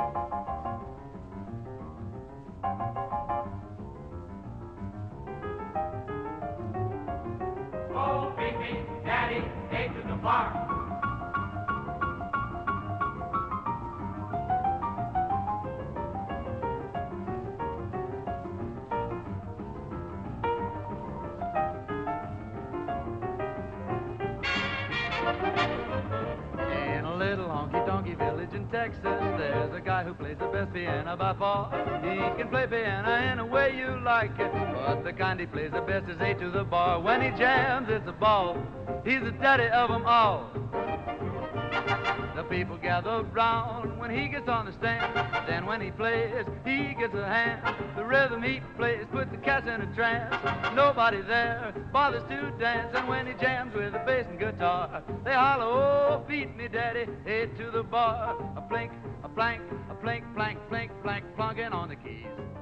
Oh, beat me, Daddy, take to the bar. In a little honky-tonky village in Texas, there's a guy who plays the best piano by far. He can play piano any way you like it, but the kind he plays the best is A to the bar. When he jams, it's a ball. He's the daddy of them all. The people gather round when he gets on the stand. Then when he plays, he gets a hand. The rhythm he plays puts the cats in a trance. Nobody there bothers to dance. And when he jams with the bass and guitar, they holler, oh, beat me, daddy, head to the bar. A plink, a plank, a plink, plank, plink, plank, plunking on the keys.